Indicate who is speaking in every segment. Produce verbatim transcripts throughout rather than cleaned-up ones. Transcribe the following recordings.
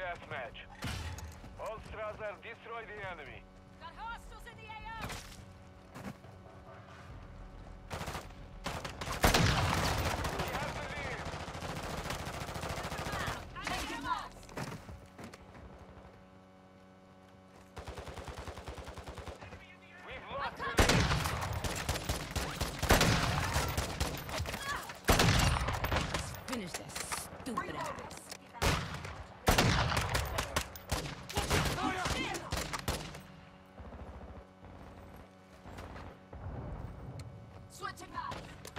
Speaker 1: deathmatch. All Strasser, destroy the enemy.
Speaker 2: Got hostiles in the A O!
Speaker 1: We have the lead.
Speaker 2: Take him out!
Speaker 1: We've lost the lead.
Speaker 2: Finish that stupid ass. Switching back.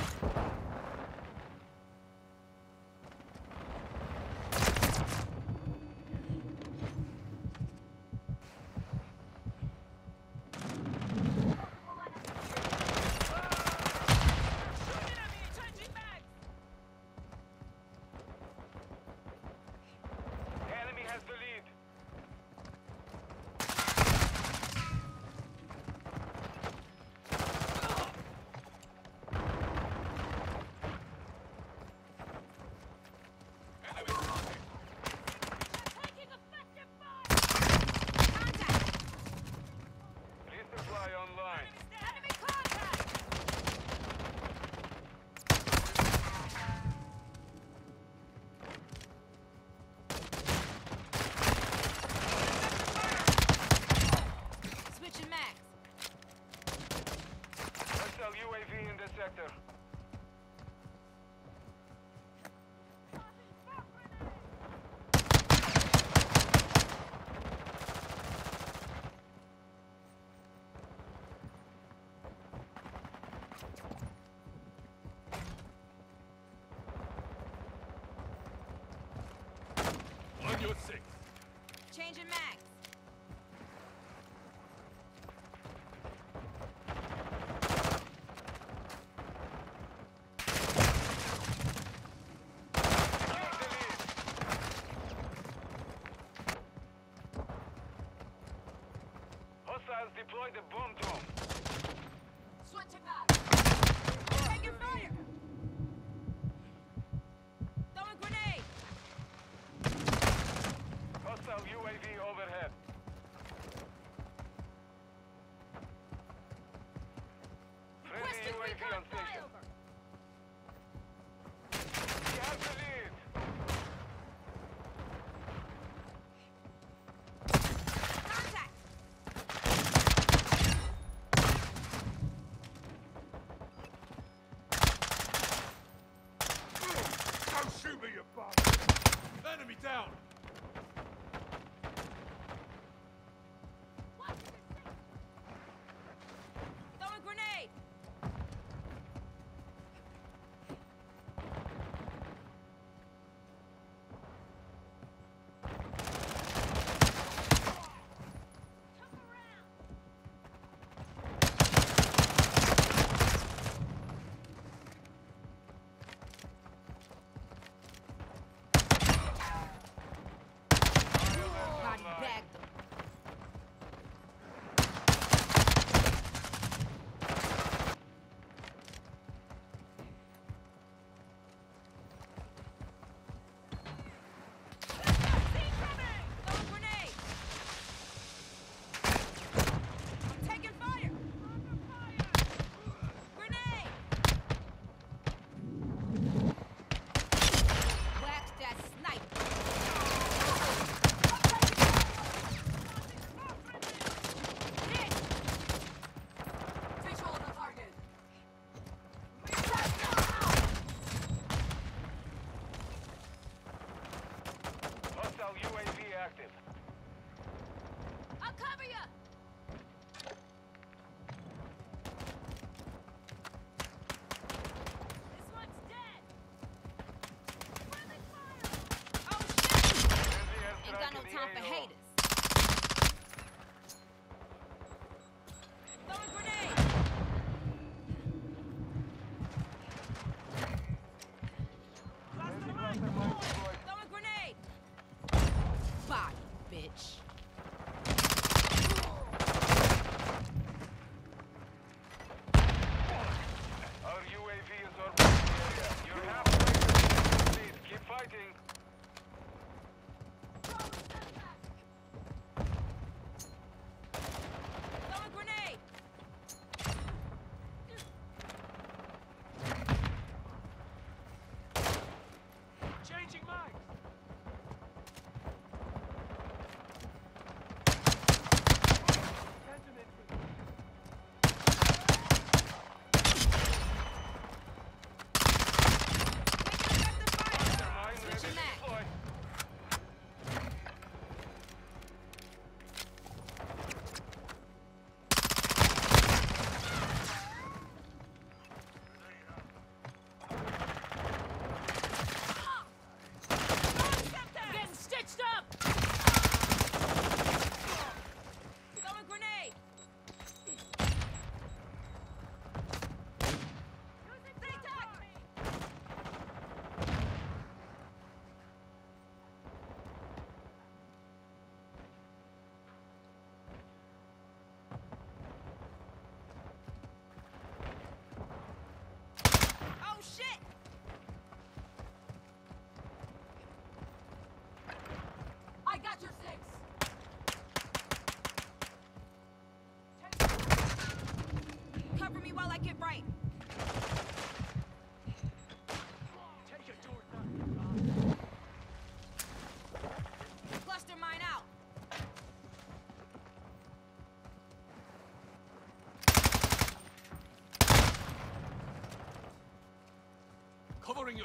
Speaker 1: Enemy has the lead.
Speaker 2: Taking effective fire! Contact!
Speaker 1: Resupply online.
Speaker 2: Enemy contact! Switching max.
Speaker 1: Hostile U A V in the sector.
Speaker 3: On your six.
Speaker 2: Changing max.
Speaker 1: Take the lead. Hostiles deploy the bomb dome.
Speaker 2: Switching back. Taking fire! Throwing grenade!
Speaker 1: Hostile U A V overhead. Friendly
Speaker 2: Requesting
Speaker 1: U A V
Speaker 2: recon
Speaker 1: on station.
Speaker 2: flyover!
Speaker 1: We have the lead.
Speaker 2: Contact!
Speaker 3: Don't shoot me, you bastard! Enemy down!
Speaker 2: Throwing grenade! Come around!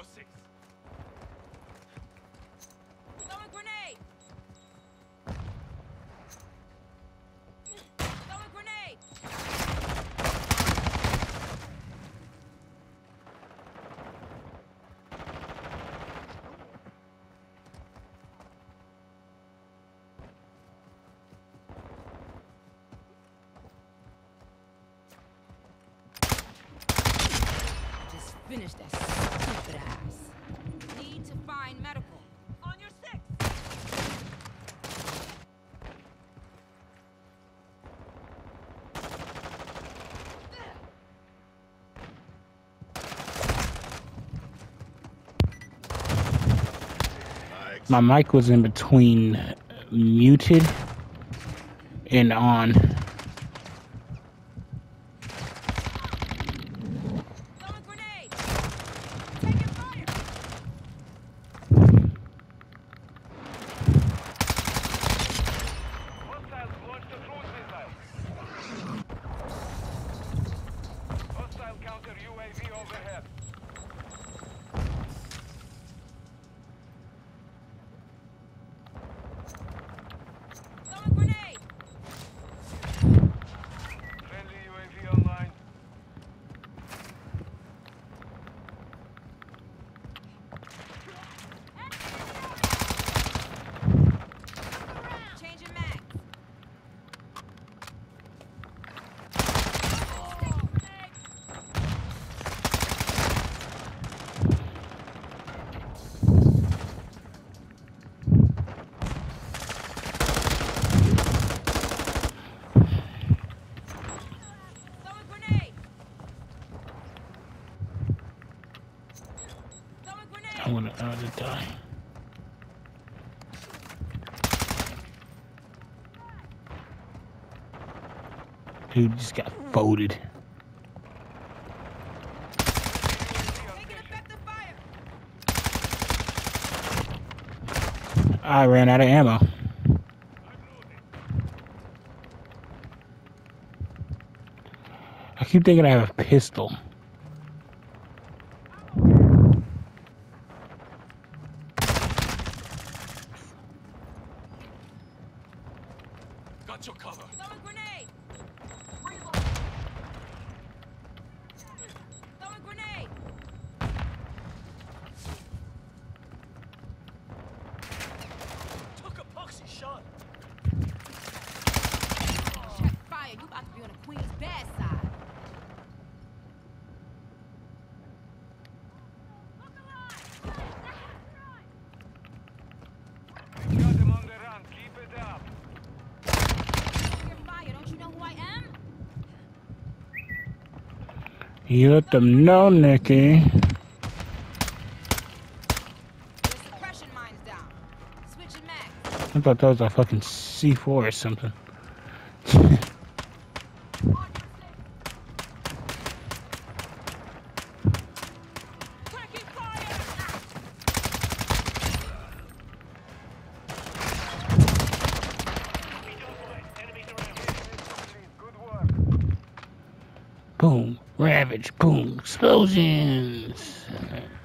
Speaker 3: your six.
Speaker 2: Throwing grenade. Throwing grenade. Just finish that stupid ass. Need to find medical. On your six.
Speaker 4: My mic was in between uh, muted and on.
Speaker 2: Throwing grenade. Taking fire.
Speaker 1: Hostiles launched a cruise missile. Hostile counter U A V overhead.
Speaker 2: Throwing grenade.
Speaker 1: Friendly U A V online.
Speaker 2: Changing mag. Throwing grenade. Throwing grenade.
Speaker 4: I'm gonna, I'm gonna die. Dude just got folded.
Speaker 2: Taking effective fire.
Speaker 4: I ran out of ammo. I keep thinking I have a pistol.
Speaker 3: Got your cover.
Speaker 2: Throwing grenade. Throwing grenade.
Speaker 3: Took a poxy shot.
Speaker 2: Check fire. You about to be on the queen's bad side. Look alive.
Speaker 1: We got them on the run. Keep it up.
Speaker 2: Your fire. Don't you know who I am?
Speaker 4: You let them know, Nikki.
Speaker 2: Your suppression mine's down. Switching mag.
Speaker 4: I thought that was a fucking C four or something.
Speaker 2: Taking fire.
Speaker 1: Good work.
Speaker 4: Boom, ravage, boom, explosions.